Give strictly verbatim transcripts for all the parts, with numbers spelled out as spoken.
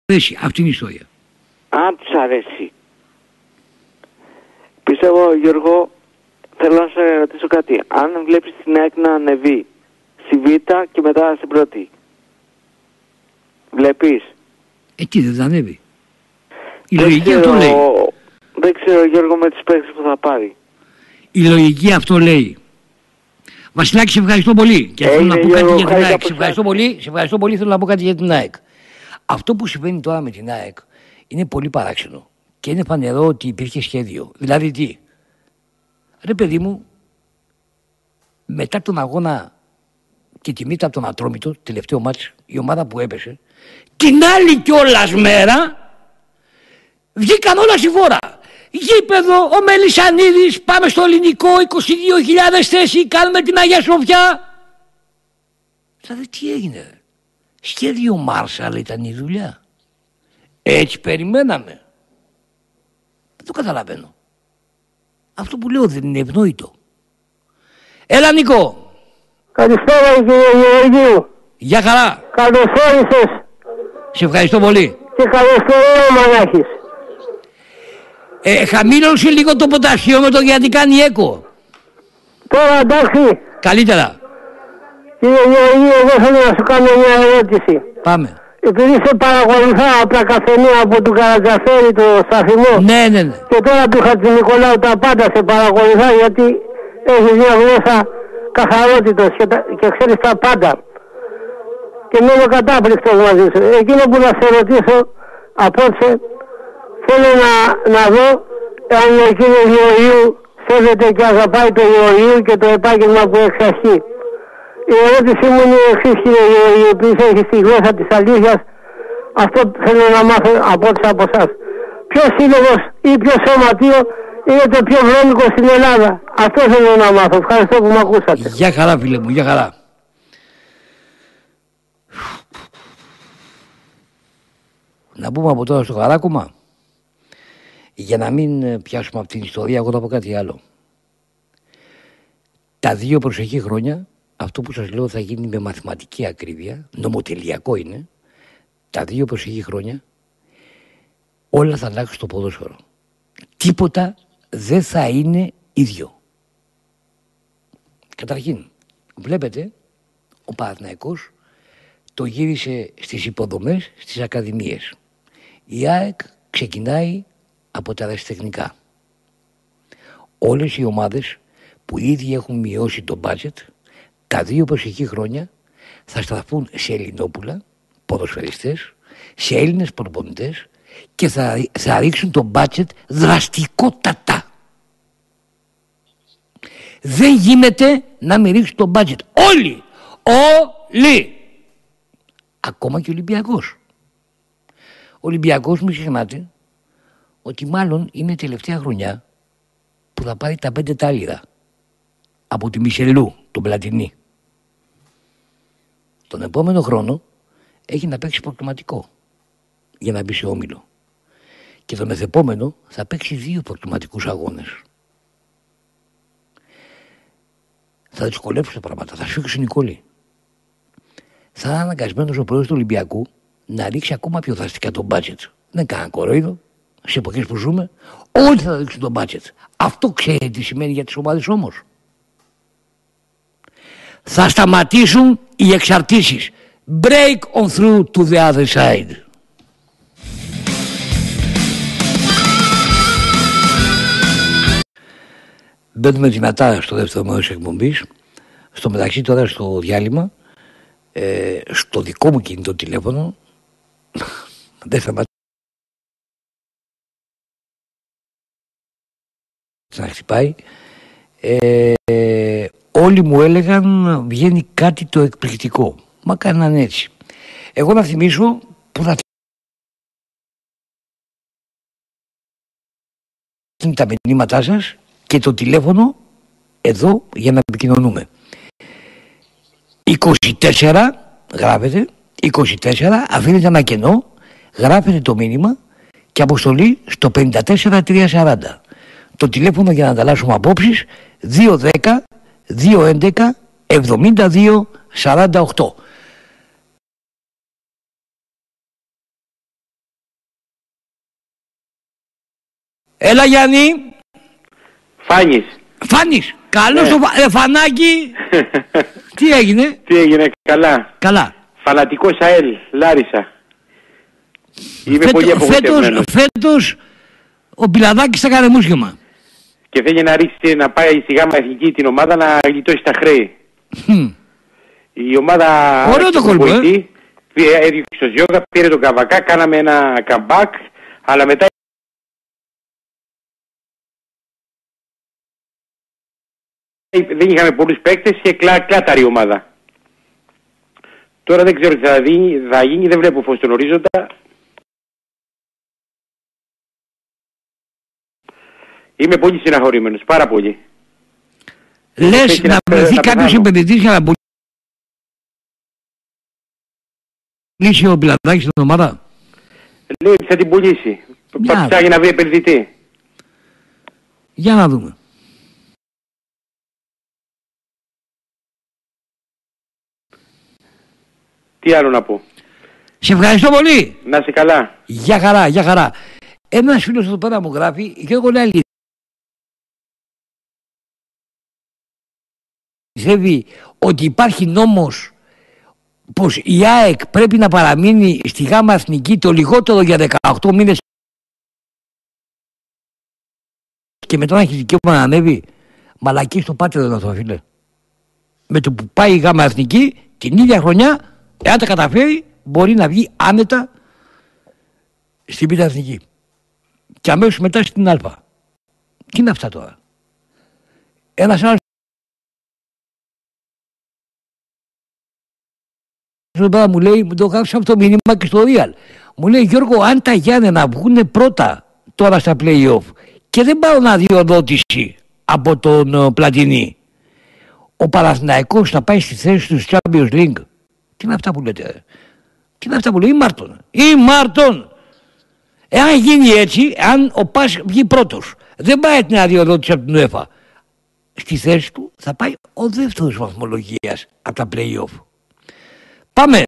αρέσει. Αυτή είναι η ιστορία. Αν τους αρέσει. Πιστεύω, Γιώργο, θέλω να σε ρωτήσω κάτι. Αν βλέπεις την ΑΕΚ να ανεβεί στη Β και μετά στην πρώτη, βλέπεις? Εκεί δεν θα ανέβει. Η δεν λογική ξέρω, αυτό λέει. Δεν ξέρω, Γιώργο, με τις παίκτες που θα πάρει. Η λογική αυτό λέει. Βασιλάκη, σε ευχαριστώ πολύ. Και θέλω να πω κάτι για την ΑΕΚ. Σε ευχαριστώ πολύ. Σε ευχαριστώ πολύ. Θέλω να πω κάτι για την ΑΕΚ. Αυτό που συμβαίνει τώρα με την ΑΕΚ είναι πολύ παράξενο. Και είναι φανερό ότι υπήρχε σχέδιο. Δηλαδή τι? Ρε παιδί μου, μετά τον αγώνα και τη μύτα από τον Ατρόμητο, τελευταίο μάτς, η ομάδα που έπεσε, την άλλη κιόλας μέρα βγήκαν όλα στη φόρα. Γήπεδο, ο Μελισσανίδης, πάμε στο ελληνικό, είκοσι δύο χιλιάδες θέση, κάνουμε την Αγία Σοφιά. Δηλαδή τι έγινε? Σχέδιο Μάρσαλ ήταν η δουλειά. Έτσι περιμέναμε. Δεν το καταλαβαίνω. Αυτό που λέω δεν είναι ευνόητο. Έλα Νίκο. Καλησπέρα κύριε Γεωργίου. Γεια χαρά. Καλώς όρισες. Σε ευχαριστώ πολύ. Και καλώς το όνομα να έχεις. Ε, χαμήλωσε λίγο το ποτασιό με το γιατί κάνει έκο. Τώρα εντάξει. Καλύτερα. Κύριε Γεωργίου, εγώ θέλω να σου κάνω μια ερώτηση. Πάμε. Επειδή σε παρακολουθάω από τα καφενεία από του Καρατζαφέρη το σταθμό. Ναι, ναι, ναι. Και τώρα του Χατζηνικολάου τα πάντα σε παρακολουθάω γιατί έχεις μια γλώσσα καθαρότητος και, τα, και ξέρεις τα πάντα. Και μένω κατάπληκτος μαζί σου. Εκείνο που θα σε ρωτήσω απόψε, θέλω να, να δω αν ο κύριος Γεωργίου σέβεται και αγαπάει το Γεωργίου και το επάγγελμα που εξασχεί. Η ερώτησή μου είναι η εξής, κύριε Γεωργίου, επειδή έχεις τη γλώσσα της αλήθειας, αυτό θέλω να μάθω απόψε από εσάς. Ποιο σύλλογος ή ποιο σωματείο είναι το πιο βρώμικο στην Ελλάδα? Αυτό θέλω να μάθω. Ευχαριστώ που με ακούσατε. Γεια χαρά φίλε μου, γεια χαρά. Να πούμε από τώρα στο χαράκωμα. Για να μην πιάσουμε από την ιστορία, εγώ θα πω κάτι άλλο. Τα δύο προσεχή χρόνια, αυτό που σας λέω θα γίνει με μαθηματική ακρίβεια, νομοτελειακό είναι, τα δύο προσεχή χρόνια όλα θα αλλάξουν στο ποδόσφαιρο. Τίποτα δεν θα είναι ίδιο. Καταρχήν, βλέπετε, ο Παναθηναϊκός το γύρισε στις υποδομές, στις ακαδημίες. Η ΑΕΚ ξεκινάει από τα αεραστεχνικά. Όλες οι ομάδες που ήδη έχουν μειώσει το μπάτζετ, τα δύο προσεχή χρόνια θα στραφούν σε Ελληνόπουλα, ποδοσφαιριστές, σε Έλληνες προπονητές και θα, θα ρίξουν το μπάτζετ δραστικότατα. Δεν γίνεται να μην ρίξουν το μπάτζετ. Όλοι! Όλοι! Ακόμα και ο Ολυμπιακός. Ο Ολυμπιακός, μην ξεχνάτε ότι μάλλον είναι η τελευταία χρονιά που θα πάρει τα πέντε τάλιρα από τη Μισελού, τον Πλατινί. Τον επόμενο χρόνο έχει να παίξει προκριματικό για να μπει σε όμιλο. Και τον μεθεπόμενο θα παίξει δύο προκριματικούς αγώνες. Θα δυσκολέψουν τα πράγματα, θα σφίξουν οι κόλλοι. Θα είναι αναγκασμένος ο πρόεδρος του Ολυμπιακού να ρίξει ακόμα πιο δραστικά το μπάτζετ. Δεν κάνα κορόιδο, σε εποχές που ζούμε, όλοι θα ρίξουν το μπάτζετ. Αυτό ξέρετε τι σημαίνει για τις ομάδες όμως? Θα σταματήσουν οι εξαρτήσεις. Break on through to the other side. Μπαίνουμε δυνατά στο δεύτερο μέρος της εκπομπής. Στο μεταξύ τώρα στο διάλειμμα, ε, στο δικό μου κινητό τηλέφωνο, δεν θα να χτυπάει, ε, όλοι μου έλεγαν βγαίνει κάτι το εκπληκτικό. Μα κάναν έτσι. Εγώ να θυμίσω που θα είναι τα μηνύματά σας και το τηλέφωνο εδώ για να επικοινωνούμε. είκοσι τέσσερα γράφετε, είκοσι τέσσερα αφήνετε ένα κενό, γράφετε το μήνυμα και αποστολή στο πενήντα τέσσερα τριακόσια σαράντα. Το τηλέφωνο για να ανταλλάσσουμε απόψεις δύο δέκα δύο έντεκα εβδομήντα δύο σαράντα οκτώ. Έλα Γιάννη. Φάνης. Φάνης. Καλώς το φα... ε, Φανάκι. Τι έγινε? Τι έγινε, καλά. Καλά. Φανατικός ΑΕΛ, Λάρισα. Είμαι Φέτο, πολύ απογοητευμένος. Φέτος, φέτος ο Πιλαδάκης θα κάνει μουσχημα. Και θέλει να ρίξει, να πάει στη Γάμα Εθνική την ομάδα να γλιτώσει τα χρέη. Hm. Η ομάδα... Ωραίο το κόλπο, ε. Έδιωξε στο Ζιώγα, πήρε τον Καβακά, κάναμε ένα comeback, αλλά μετά δεν είχαμε πολλούς παίκτες και κλά, κλάταρη ομάδα. Τώρα δεν ξέρω τι θα, δίνει, θα γίνει, δεν βλέπω φως στον ορίζοντα. Είμαι πολύ συναχωρημένος, πάρα πολύ. Λες να βρεθεί κάποιος επενδυτής για να πουλήσει ο Πιλαδάκης στην ομάδα. Λέει ότι θα την πουλήσει. Ψάχνει να βρει επενδυτή. Για να δούμε. Τι άλλο να πω. Σε ευχαριστώ πολύ. Να είσαι καλά. Για χαρά, για χαρά. Ένας φίλος εδώ πέρα μου γράφει, Γιώργο λέει, πιστεύει ότι υπάρχει νόμος πως η ΑΕΚ πρέπει να παραμείνει στη Γάμα Εθνική το λιγότερο για δεκαοκτώ μήνες και μετά να έχει δικαίωμα να ανέβει. Μαλακή στο πάτε εδώ αυτό, φίλε. Με το που πάει η Γάμα Εθνική την ίδια χρονιά, εάν τα καταφέρει, μπορεί να βγει άνετα στην Β' Εθνική και αμέσως μετά στην Α. Τι είναι αυτά τώρα? Ένας άλλος μου λέει, μου το γράψα αυτό το μήνυμα και στο Real. Μου λέει, Γιώργο, αν τα Γιάννενα βγουν πρώτα τώρα στα play-off και δεν πάρουν αδειοδότηση από τον uh, Πλατινί, ο Παναθηναϊκός θα πάει στη θέση του Champions League. Τι είναι αυτά που λέτε? Ρε? Τι είναι αυτά που λέει? Ή Μάρτον. Ή Μάρτον. Εάν γίνει έτσι, αν ο Πας βγει πρώτος, δεν πάει την αδειοδότηση από την UEFA, στη θέση του θα πάει ο δεύτερος βαθμολογίας από τα play-off. Πάμε.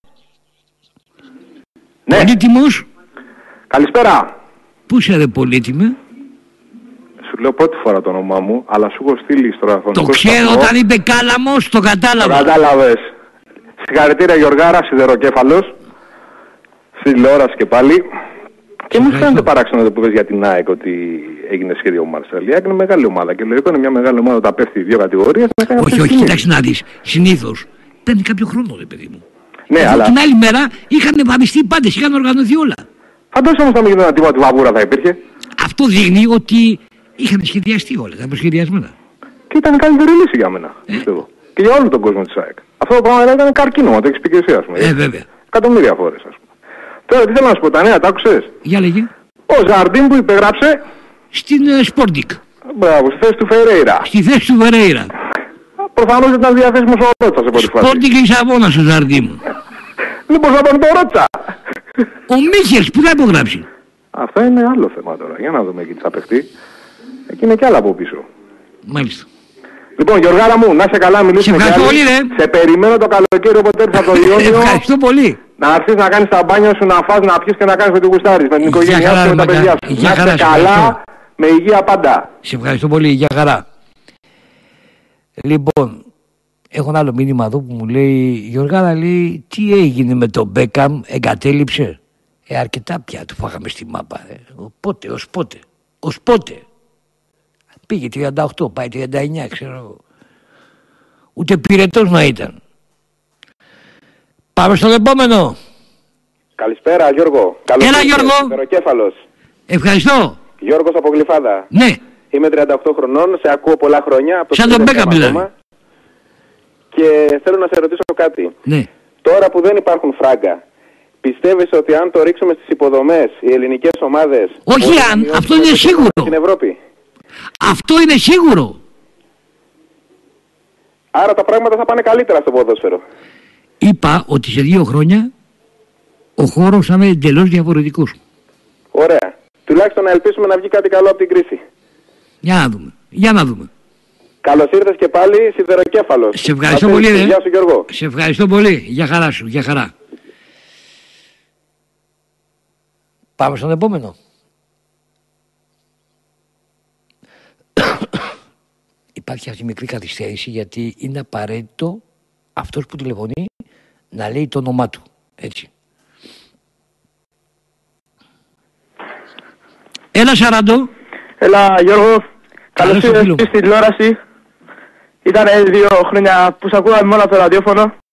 Ναι. Πολύτιμος. Καλησπέρα. Πού είσαι ρε πολύτιμε? Σου λέω πρώτη φορά το όνομά μου, αλλά σου έχω στείλει στο ραδιοφωνικό. Το ξέρω σταθμό. Όταν είπε Κάλαμος, το κατάλαβα. Το κατάλαβες. Συγχαρητήρια Γιωργάρα, σιδεροκέφαλος. Στη τηλεόραση και πάλι. Και μου φαίνεται παράξενο που πες για την ΑΕΚ ότι έγινε σχέδιο ο Μαρσέλ. Η ΑΕΚ είναι μεγάλη ομάδα και λογικό είναι μια μεγάλη ομάδα όταν πέφτει δύο κατηγορίες. Όχι, όχι, κοιτάξτε να δεις. Συνήθως παίρνει κάποιο χρόνο, ρε παιδί μου. Ναι, εδώ αλλά... την άλλη μέρα είχαν εμφανιστεί οι πάντες, είχαν οργανωθεί όλα. Φαντάζομαι όμως να μην γινόταν τίποτα, τη βαβούρα θα υπήρχε. Αυτό δείχνει ότι είχαν σχεδιαστεί όλα, ήταν προσχεδιασμένα. Και ήταν η καλύτερη λύση για μένα, ε? πιστεύω. Και για όλο τον κόσμο της ΑΕΚ. Αυτό το πράγμα ήταν καρκίνωμα, το έχεις πει και εσύ, ας πούμε. Ε, βέβαια. Εκατομμύρια φορές, ας πούμε. Τώρα τι θέλω να σου πω, τα νέα, τα άκουσες? Για λέγε. Ο Ζαρντίν που υπεγράψε στην Σπόρντικ. Uh, Μπράβο, στη θέση του Φερέιρα. Στη θέση του Φερέιρα. Προφανώς ήταν διαθέσιμος ο Ρότσα σε πρώτη φάση. Σπόρντικ Λισαβόνας ο Ζαρντίν. Λοιπόν, θα τον το Ρότσα. Ο Μίχελς που θα υπογράψει? Αυτό είναι άλλο θέμα τώρα. Για να δούμε εκεί τι θα παιχτεί. Εκεί είναι κι άλλα από πίσω. Μάλιστα. Λοιπόν, Γιωργάρα μου, να είσαι καλά, μιλήσουμε. Σε ευχαριστώ πολύ, ρε. Σε περιμένω το καλοκαίρι όποτε έρθεις από το Ιόνιο. Ευχαριστώ πολύ. Να έρθεις να κάνεις τα μπάνια σου, να φας, να πιεις και να κάνεις με την γουστάρις, με την οικογένειά σου και με τα παιδιά σου. Να είσαι καλά, με υγεία πάντα. Σε ευχαριστώ πολύ, για χαρά. Λοιπόν, έχω ένα άλλο μήνυμα εδώ που μου λέει, Γιωργάρα, λέει, τι έγινε με τον Μπέκαμ, εγκατέλειψε? Ε, αρκετά πια του φάγαμε στη μάπα. Ε. Πότε, ως πότε, ως πότε. Πήγε τριάντα οκτώ, πάει τριάντα εννιά, ξέρω. Ούτε πυρετός να ήταν. Πάμε στον επόμενο. Καλησπέρα Γιώργο. Καλώς Έλα Γιώργο. Φεροκέφαλος. Ευχαριστώ. Γιώργος από Γλυφάδα. Ναι. Είμαι τριάντα οκτώ χρονών, σε ακούω πολλά χρόνια. Από το σαν τον Μπέκαμ δηλαδή. Και θέλω να σε ρωτήσω κάτι. Ναι. Τώρα που δεν υπάρχουν φράγκα, πιστεύεις ότι αν το ρίξουμε στις υποδομές, οι ελληνικές ομάδες... Όχι αν, αυτό είναι σίγουρο. Στην Ευρώπη. Αυτό είναι σίγουρο. Άρα τα πράγματα θα πάνε καλύτερα στο ποδόσφαιρο. Είπα ότι σε δύο χρόνια ο χώρος θα είναι εντελώς διαφορετικός. Ωραία. Τουλάχιστον να ελπίσουμε να βγει κάτι καλό από την κρίση. Για να δούμε. Για να δούμε. Καλώς ήρθες και πάλι, σιδεροκέφαλος. Σε ευχαριστώ πολύ, ρε. Γεια σου Γιώργο. Σε ευχαριστώ πολύ. Για χαρά σου. Για χαρά. Πάμε στον επόμενο. υπάρχει αυτή η μικρή καθυστέρηση, γιατί είναι απαραίτητο αυτός που τηλεφωνεί να λέει το όνομά του. Έτσι. Έλα Σαραντό. Έλα Γιώργο. Καλώς ήρθες στην τηλεόραση. Ήταν δύο χρόνια που σ' ακούγαμε μόνο από το ραδιόφωνο.